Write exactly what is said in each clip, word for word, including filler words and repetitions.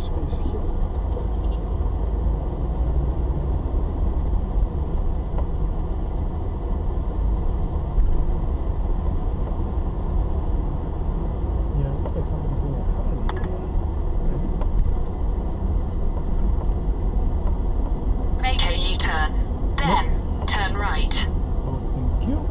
space here. Yeah, looks like somebody's in a hurry here. Make a U-turn, then Nope. turn right. Oh, thank you.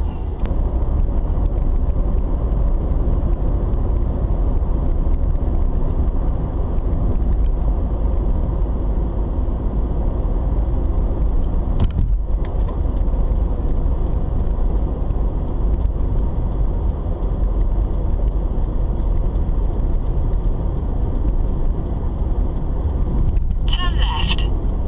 Turn left.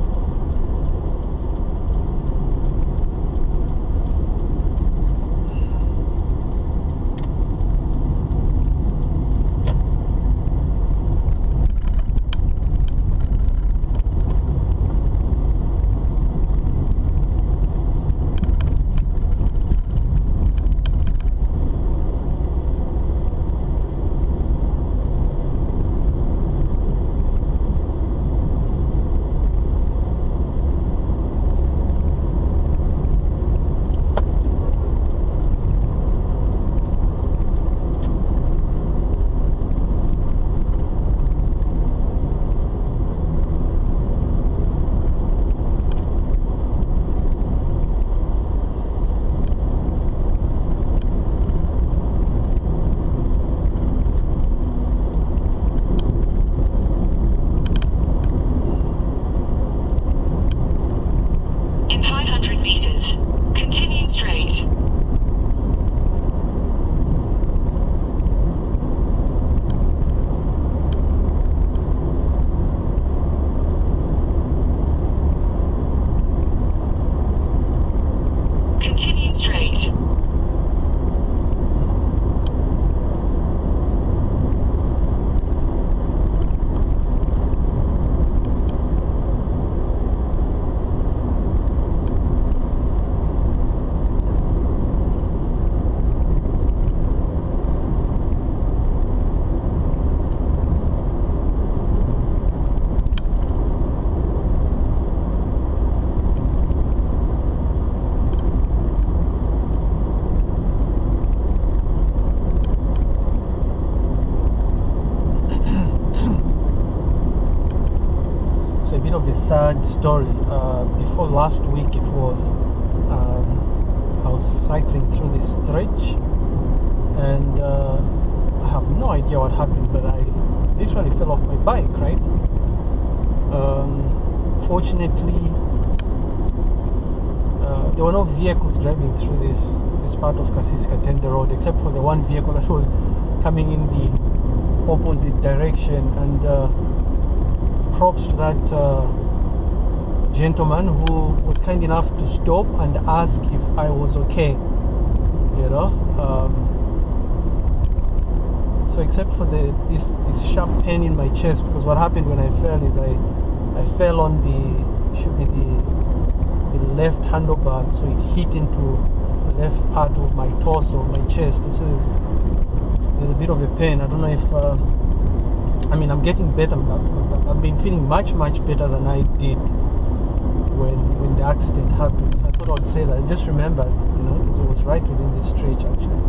In five hundred meters, continue straight. Continue straight. So a bit of a sad story. Uh, before last week, it was um, I was cycling through this stretch, and uh, I have no idea what happened, but I literally fell off my bike. Right. Um, fortunately, uh, there were no vehicles driving through this this part of Kasisi-Katende Road, except for the one vehicle that was coming in the opposite direction. And uh, props to that uh, gentleman who was kind enough to stop and ask if I was okay, you know. Um, so except for the this this sharp pain in my chest, because what happened when I fell is I I fell on the should be the the left handlebar, so it hit into the left part of my torso, my chest. So there's there's a bit of a pain. I don't know if. Uh, I mean, I'm getting better. I've, I've been feeling much, much better than I did when when the accident happened. So I thought I'd say that. I just remembered, you know, because it was right within this stretch, actually.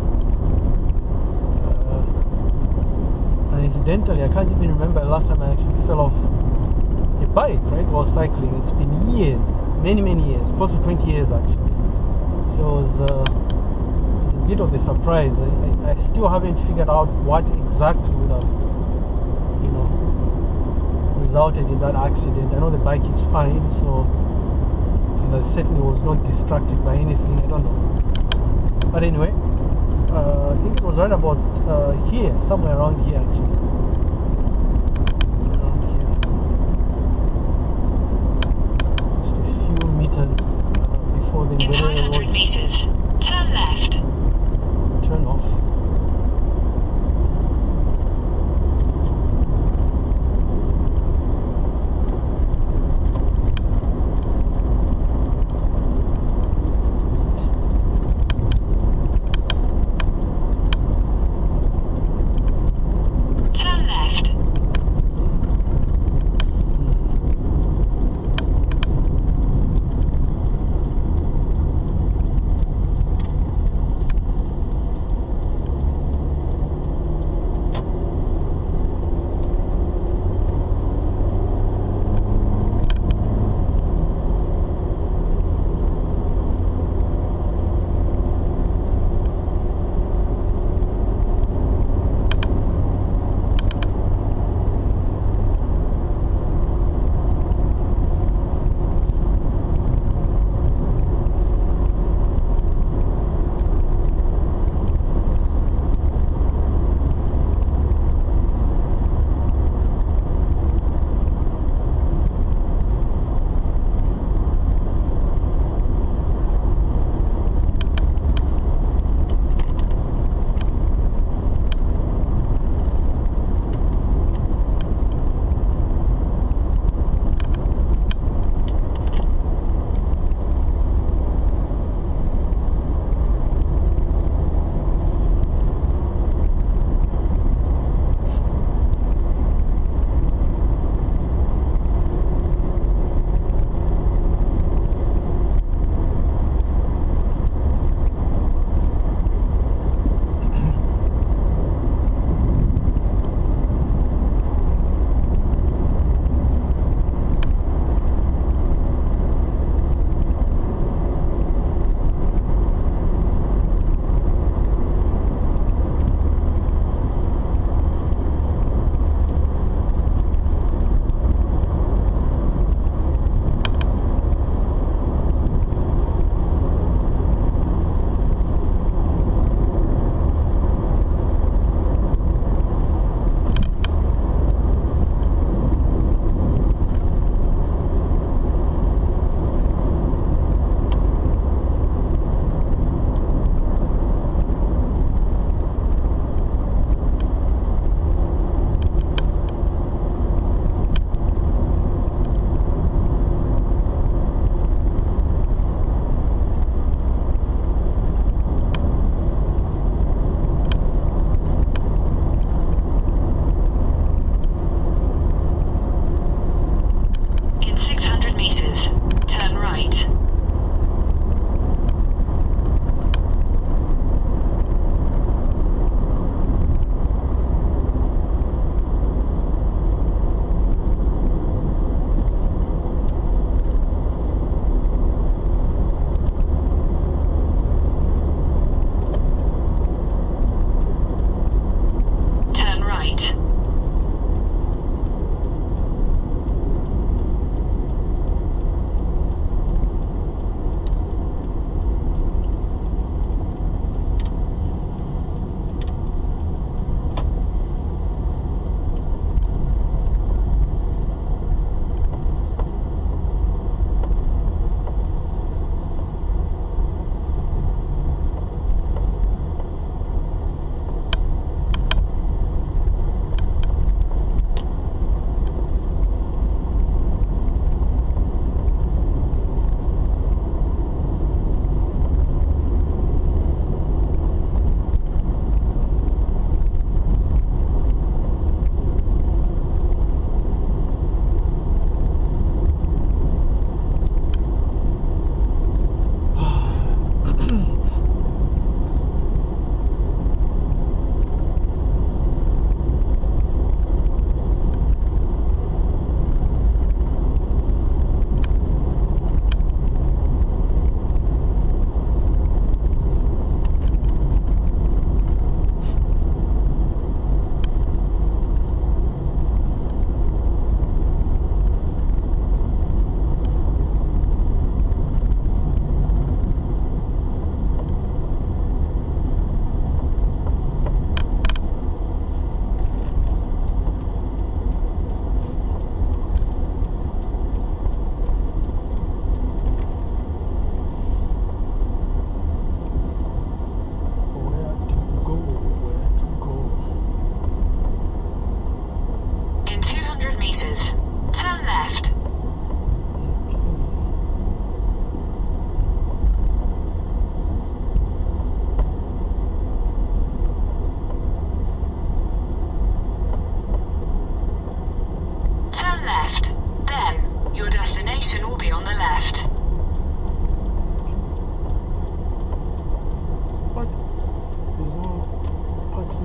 Uh, and incidentally, I can't even remember the last time I actually fell off a bike, right, while cycling. It's been years, many, many years, close to twenty years, actually. So it was, uh, it was a bit of a surprise. I, I, I still haven't figured out what exactly would have, you know, resulted in that accident. I know the bike is fine, so, and I certainly was not distracted by anything. I don't know. But anyway, uh, I think it was right about uh, here, somewhere around here, actually. Somewhere around here. Just a few meters uh, before the In five hundred Road. meters, turn left. Turn off.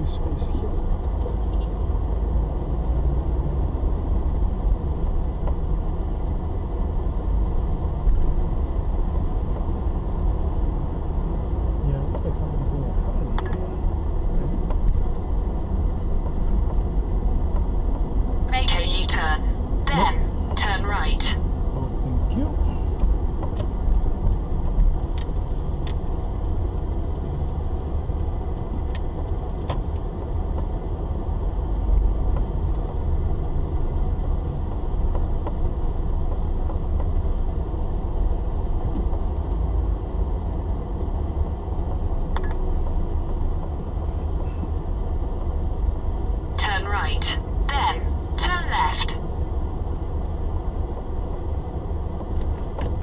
space here. Yeah, looks like somebody's in a house.